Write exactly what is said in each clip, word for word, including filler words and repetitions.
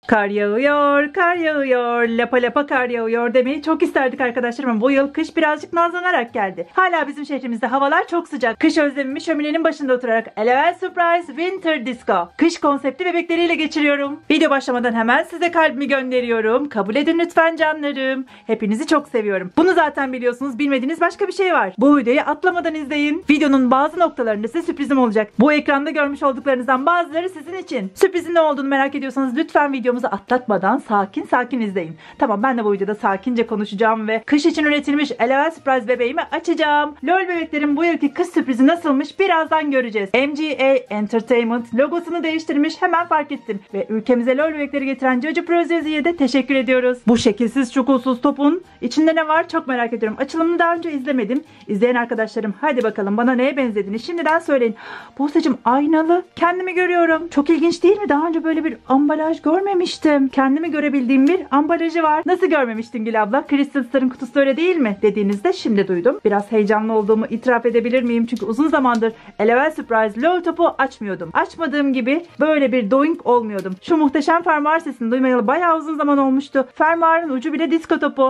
Kar yağıyor, kar yağıyor, lapa lapa kar yağıyor demeyi çok isterdik arkadaşlar ama bu yıl kış birazcık nazlanarak geldi. Hala bizim şehrimizde havalar çok sıcak. Kış özlemimi şöminenin başında oturarak L O L Surprise Winter Disco kış konseptli bebekleriyle geçiriyorum. Video başlamadan hemen size kalbimi gönderiyorum. Kabul edin lütfen canlarım. Hepinizi çok seviyorum. Bunu zaten biliyorsunuz. Bilmediğiniz başka bir şey var. Bu videoyu atlamadan izleyin. Videonun bazı noktalarında size sürprizim olacak. Bu ekranda görmüş olduklarınızdan bazıları sizin için. Sürprizin ne olduğunu merak ediyorsanız lütfen videomuzu atlatmadan sakin sakin izleyin. Tamam, ben de bu videoda sakince konuşacağım ve kış için üretilmiş L O L Surprise bebeğimi açacağım. LOL bebeklerin bu yılki kış sürprizi nasılmış birazdan göreceğiz. M G A Entertainment logosunu değiştirmiş, hemen fark ettim. Ve ülkemize LOL bebekleri getiren Jojo Prozezi'ye de teşekkür ediyoruz. Bu şekilsiz çukulsuz topun içinde ne var çok merak ediyorum. Açılımını daha önce izlemedim. İzleyen arkadaşlarım hadi bakalım bana neye benzediğini şimdiden söyleyin. Buse'cim aynalı. Kendimi görüyorum. Çok ilginç değil mi? Daha önce böyle bir ambalaj görmemiştim. Kendimi görebildiğim bir ambalajı var. Nasıl görmemiştin Gül abla? Crystal Star'ın kutusu öyle değil mi? Dediğinizde şimdi duydum. Biraz heyecanlı olduğumu itiraf edebilir miyim? Çünkü uzun zamandır L O L Surprise LOL topu açmıyordum. Açmadığım gibi böyle bir doink olmuyordum. Şu muhteşem fermuar sesini duymayalı bayağı uzun zaman olmuştu. Fermuarın ucu bile disko topu.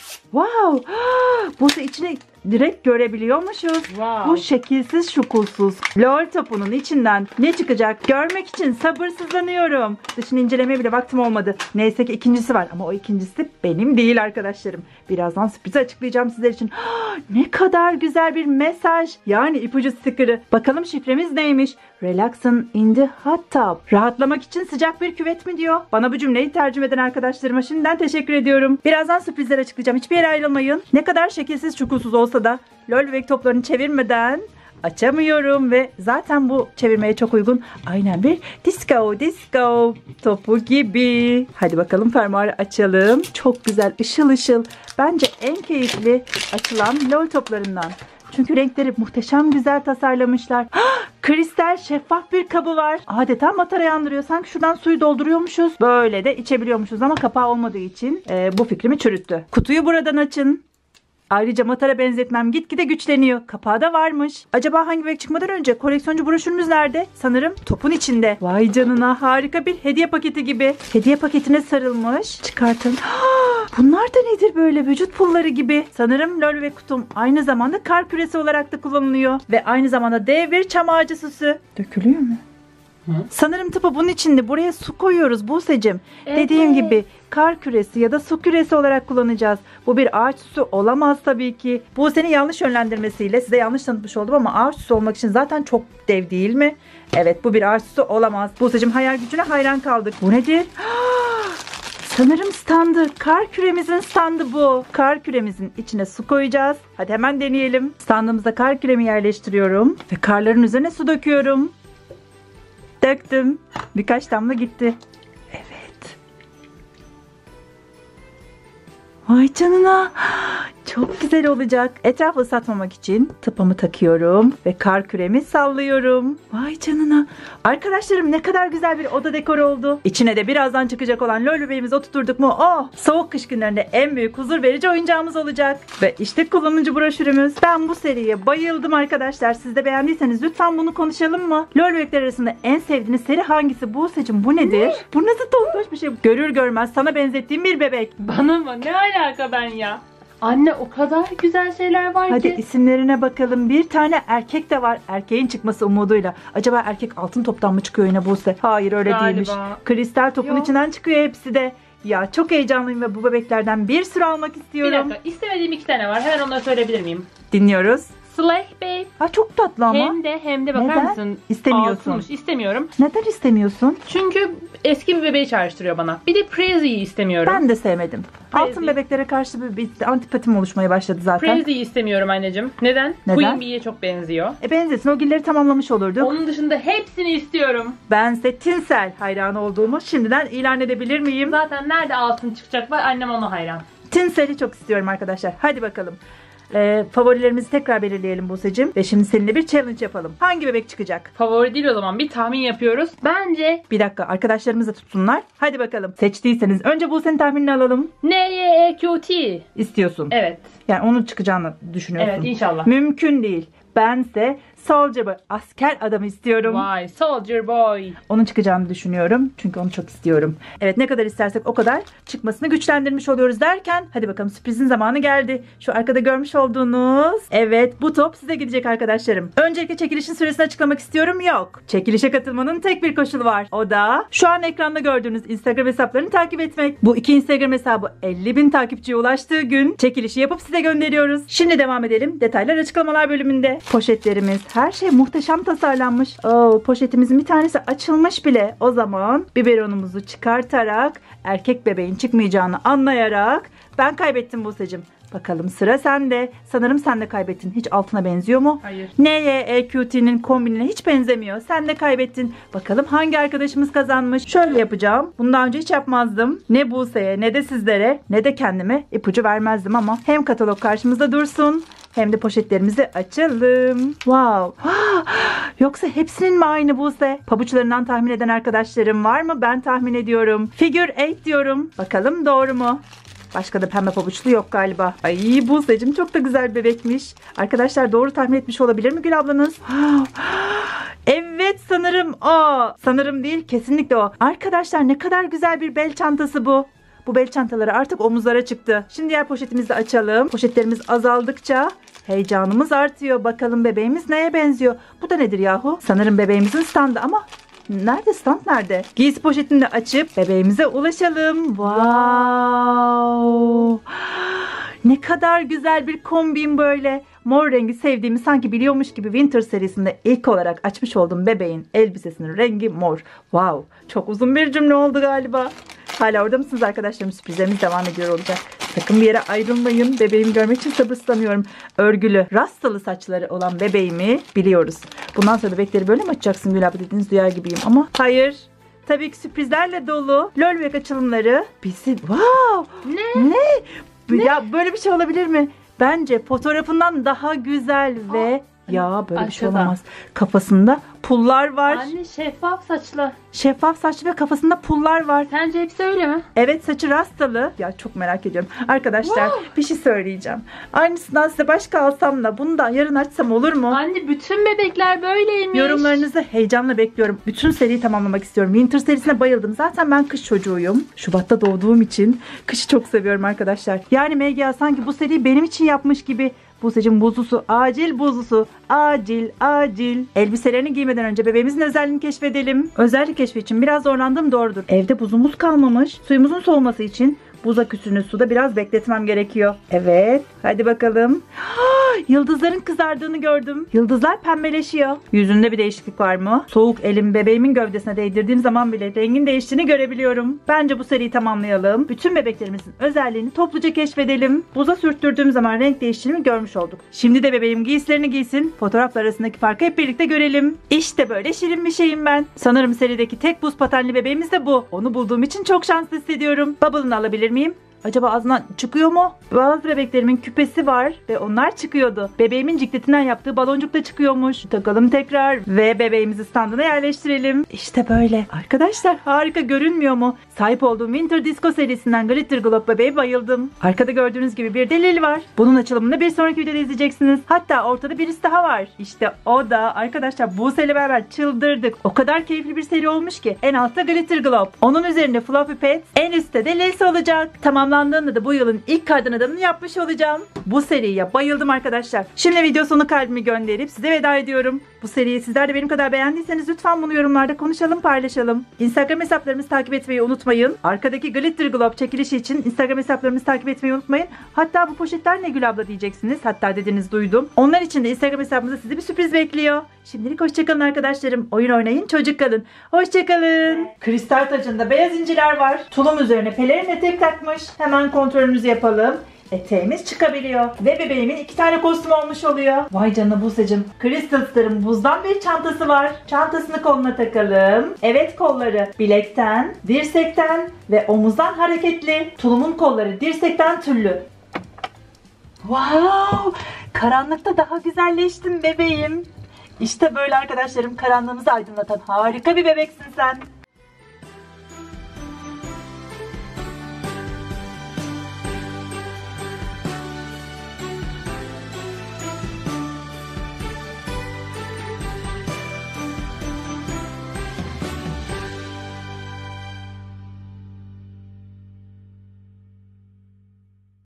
Wow! Buse içine direkt görebiliyormuşuz. Wow. Bu şekilsiz şukulsuz LOL topunun içinden ne çıkacak görmek için sabırsızlanıyorum. Dışını incelemeye bile vaktim olmadı. Neyse ki ikincisi var ama o ikincisi benim değil arkadaşlarım. Birazdan sürprizi açıklayacağım sizler için. Ne kadar güzel bir mesaj. Yani ipucu sticker'ı. Bakalım şifremiz neymiş? Relaxin in the hot tub. Rahatlamak için sıcak bir küvet mi diyor? Bana bu cümleyi tercüme eden arkadaşlarıma şimdiden teşekkür ediyorum. Birazdan sürprizler açıklayacağım. Hiçbir yere ayrılmayın. Ne kadar şekilsiz çukulsuz olsa da LOL bebek toplarını çevirmeden açamıyorum ve zaten bu çevirmeye çok uygun. Aynen bir disco disco topu gibi. Hadi bakalım fermuarı açalım. Çok güzel ışıl ışıl. Bence en keyifli açılan LOL toplarından. Çünkü renkleri muhteşem güzel tasarlamışlar. Hah, kristal şeffaf bir kabı var. Adeta matarayı andırıyor. Sanki şuradan suyu dolduruyormuşuz. Böyle de içebiliyormuşuz ama kapağı olmadığı için e, bu fikrimi çürüttü. Kutuyu buradan açın. Ayrıca matara benzetmem gitgide güçleniyor. Kapağı da varmış. Acaba hangi bebek çıkmadan önce koleksiyoncu broşürümüz nerede? Sanırım topun içinde. Vay canına, harika bir hediye paketi gibi. Hediye paketine sarılmış. Çıkartın. Bunlar da nedir böyle, vücut pulları gibi. Sanırım LOL ve kutum aynı zamanda kar küresi olarak da kullanılıyor. Ve aynı zamanda dev bir çam ağacı süsü. Dökülüyor mu? Hı? Sanırım tıpı bunun içinde. Buraya su koyuyoruz Buse'cim. Evet. Dediğim gibi kar küresi ya da su küresi olarak kullanacağız. Bu bir ağaç süsü olamaz tabii ki. Buse'nin yanlış yönlendirmesiyle size yanlış tanıtmış oldum ama ağaç süsü olmak için zaten çok dev değil mi? Evet, bu bir ağaç süsü olamaz. Buse'cim hayal gücüne hayran kaldık. Bu nedir? Sanırım standı. Kar küremizin standı bu. Kar küremizin içine su koyacağız. Hadi hemen deneyelim. Standımıza kar küremi yerleştiriyorum. Ve karların üzerine su döküyorum. Döktüm. Birkaç damla gitti. Evet. Vay canına. Çok güzel olacak. Etrafı ıslatmamak için tıpamı takıyorum ve kar küremi sallıyorum. Vay canına. Arkadaşlarım ne kadar güzel bir oda dekoru oldu. İçine de birazdan çıkacak olan LOL bebeğimizi oturturduk mu? Oh! Soğuk kış günlerinde en büyük huzur verici oyuncağımız olacak. Ve işte kullanıcı broşürümüz. Ben bu seriye bayıldım arkadaşlar. Siz de beğendiyseniz lütfen bunu konuşalım mı? LOL bebekler arasında en sevdiğiniz seri hangisi? Buse'cim bu nedir? Ne? Bu nasıl tontoş bir şey? Görür görmez sana benzettiğim bir bebek. Bana mı? Ne alaka ben ya? Anne o kadar güzel şeyler var Hadi ki. Hadi isimlerine bakalım. Bir tane erkek de var. Erkeğin çıkması umuduyla. Acaba erkek altın toptan mı çıkıyor yine Buse? Hayır öyle Galiba. değilmiş. Kristal topun Yok. içinden çıkıyor hepsi de. Ya çok heyecanlıyım ve bu bebeklerden bir sürü almak istiyorum. Bir dakika, istemediğim iki tane var. Hemen onları söyleyebilir miyim? Dinliyoruz. Slay Babe. Ha, çok tatlı ama. Hem de hem de bakar Neden? mısın? İstemiyorsun. Altınmış. İstemiyorum. Neden istemiyorsun? Çünkü eski bir bebeği çağrıştırıyor bana. Bir de Prezi'yi istemiyorum. Ben de sevmedim. Prezi. Altın bebeklere karşı bir, bir antipatim oluşmaya başladı zaten. Prezi'yi istemiyorum anneciğim. Neden? Neden? Queen Bee'ye çok benziyor. E benzesin, o gilleri tamamlamış olurduk. Onun dışında hepsini istiyorum. Bense Tinsel hayranı olduğumu şimdiden ilan edebilir miyim? Zaten nerede altın çıkacak var, annem ona hayran. Tinsel'i çok istiyorum arkadaşlar. Hadi bakalım. Ee, favorilerimizi tekrar belirleyelim Buse'cim. Ve şimdi seninle bir challenge yapalım. Hangi bebek çıkacak? Favori değil o zaman. Bir tahmin yapıyoruz. Bence... Bir dakika, arkadaşlarımız da tutsunlar. Hadi bakalım. Seçtiyseniz önce Buse'nin tahminini alalım. N Y E Q T. İstiyorsun. Evet. Yani onun çıkacağını düşünüyorsun. Evet, inşallah. Mümkün değil. Bense Soldier Boy, asker adamı istiyorum. Vay, Soldier Boy. Onun çıkacağını düşünüyorum. Çünkü onu çok istiyorum. Evet, ne kadar istersek o kadar çıkmasını güçlendirmiş oluyoruz derken hadi bakalım, sürprizin zamanı geldi. Şu arkada görmüş olduğunuz, evet, bu top size gidecek arkadaşlarım. Öncelikle çekilişin süresini açıklamak istiyorum. Yok. Çekilişe katılmanın tek bir koşulu var. O da şu an ekranda gördüğünüz Instagram hesaplarını takip etmek. Bu iki Instagram hesabı elli bin takipçiye ulaştığı gün çekilişi yapıp size gönderiyoruz. Şimdi devam edelim. Detaylar açıklamalar bölümünde. Poşetlerimiz, her şey muhteşem tasarlanmış. Oo, poşetimizin bir tanesi açılmış bile. O zaman biberonumuzu çıkartarak, erkek bebeğin çıkmayacağını anlayarak, ben kaybettim Buse'cim. Bakalım sıra sende. Sanırım sen de kaybettin. Hiç altına benziyor mu? Hayır. N Y E Q T'nin kombinine hiç benzemiyor. Sen de kaybettin. Bakalım hangi arkadaşımız kazanmış? Şöyle yapacağım. Bunu daha önce hiç yapmazdım. Ne Buse'ye, ne de sizlere, ne de kendime ipucu vermezdim ama hem katalog karşımızda dursun, hem de poşetlerimizi açalım. Wow. Yoksa hepsinin mi aynı Buse? Pabuçlarından tahmin eden arkadaşlarım var mı? Ben tahmin ediyorum. Figure eight diyorum. Bakalım doğru mu? Başka da pembe pabuçlu yok galiba. Ay Buse'cim, çok da güzel bebekmiş. Arkadaşlar doğru tahmin etmiş olabilir mi Gül ablanız? Evet, sanırım o. Sanırım değil, kesinlikle o. Arkadaşlar ne kadar güzel bir bel çantası bu. Bu bel çantaları artık omuzlara çıktı. Şimdi diğer poşetimizi de açalım. Poşetlerimiz azaldıkça heyecanımız artıyor. Bakalım bebeğimiz neye benziyor? Bu da nedir yahu? Sanırım bebeğimizin standı ama nerede, stand nerede? Giysi poşetini de açıp bebeğimize ulaşalım. Wow! Ne kadar güzel bir kombin böyle. Mor rengi sevdiğimi sanki biliyormuş gibi Winter serisinde ilk olarak açmış olduğum bebeğin elbisesinin rengi mor. Wow! Çok uzun bir cümle oldu galiba. Hala orada mısınız arkadaşlarım? Sürprizlerimiz devam ediyor olacak. Sakın bir yere ayrılmayın. Bebeğimi görmek için sabırsızlanıyorum. Örgülü, rastalı saçları olan bebeğimi biliyoruz. Bundan sonra bebekleri böyle mi açacaksın Gül abla dediğiniz duyar gibiyim ama hayır. Tabii ki sürprizlerle dolu. LOL bebek açılımları bizi... Wow! Ne? Ne? Ne? Ya böyle bir şey olabilir mi? Bence fotoğrafından daha güzel ve... Ya böyle bir şey Arkada. olamaz. Kafasında pullar var. Anne şeffaf saçlı. Şeffaf saçlı ve kafasında pullar var. Sence hepsi öyle mi? Evet, saçı rastalı. Ya çok merak ediyorum. Arkadaşlar Wow. bir şey söyleyeceğim. Aynısından size başka alsam da bunu da yarın açsam olur mu? Anne bütün bebekler böyleymiş. Yorumlarınızı heyecanla bekliyorum. Bütün seriyi tamamlamak istiyorum. Winter serisine bayıldım. Zaten ben kış çocuğuyum. Şubat'ta doğduğum için kışı çok seviyorum arkadaşlar. Yani M G A sanki bu seriyi benim için yapmış gibi. Buse'cim buzlusu, acil buzlusu, acil, acil. Elbiselerini giymeden önce bebeğimizin özelliğini keşfedelim. Özellik keşfi için biraz zorlandığım doğrudur. Evde buzumuz kalmamış. Suyumuzun soğuması için buz aküsünü suda biraz bekletmem gerekiyor. Evet, hadi bakalım. Yıldızların kızardığını gördüm. Yıldızlar pembeleşiyor. Yüzünde bir değişiklik var mı? Soğuk elim bebeğimin gövdesine değdirdiğim zaman bile rengin değiştiğini görebiliyorum. Bence bu seriyi tamamlayalım. Bütün bebeklerimizin özelliğini topluca keşfedelim. Buza sürttürdüğüm zaman renk değiştiğini görmüş olduk. Şimdi de bebeğim giysilerini giysin. Fotoğraflar arasındaki farkı hep birlikte görelim. İşte böyle şirin bir şeyim ben. Sanırım serideki tek buz patenli bebeğimiz de bu. Onu bulduğum için çok şanslı hissediyorum. Bubble'ını alabilir miyim? Acaba ağzından çıkıyor mu? Bazı bebeklerimin küpesi var ve onlar çıkıyordu. Bebeğimin cikletinden yaptığı baloncuk da çıkıyormuş. Takalım tekrar ve bebeğimizi standına yerleştirelim. İşte böyle. Arkadaşlar harika görünmüyor mu? Sahip olduğum Winter Disco serisinden Glitter Globe bebeğe bayıldım. Arkada gördüğünüz gibi bir delil var. Bunun açılımını bir sonraki videoda izleyeceksiniz. Hatta ortada birisi daha var. İşte o da arkadaşlar Buse'yle beraber çıldırdık. O kadar keyifli bir seri olmuş ki. En altta Glitter Globe. Onun üzerinde Fluffy Pets. En üstte de Lace olacak. Tamam. Tamamlandığında da bu yılın ilk kardan adamını yapmış olacağım. Bu seriye bayıldım arkadaşlar. Şimdi video sonu kalbimi gönderip size veda ediyorum. Bu seriyi sizler de benim kadar beğendiyseniz lütfen bunu yorumlarda konuşalım, paylaşalım. Instagram hesaplarımızı takip etmeyi unutmayın. Arkadaki Glitter Globe çekilişi için Instagram hesaplarımızı takip etmeyi unutmayın. Hatta bu poşetler ne Gül abla diyeceksiniz. Hatta dediğiniz duydum. Onlar için de Instagram hesabımızda sizi bir sürpriz bekliyor. Şimdilik hoşçakalın arkadaşlarım. Oyun oynayın, çocuk kalın. Hoşçakalın. Kristal tacında beyaz inciler var. Tulum üzerine pelerin etek takmış. Hemen kontrolümüzü yapalım. Eteğimiz çıkabiliyor. Ve bebeğimin iki tane kostüm olmuş oluyor. Vay canına Buse'cim. Crystal Star'ın buzdan bir çantası var. Çantasını koluna takalım. Evet, kolları bilekten, dirsekten ve omuzdan hareketli. Tulumun kolları dirsekten tüllü. Wow! Karanlıkta daha güzelleştin bebeğim. İşte böyle arkadaşlarım, karanlığımızı aydınlatan harika bir bebeksin sen.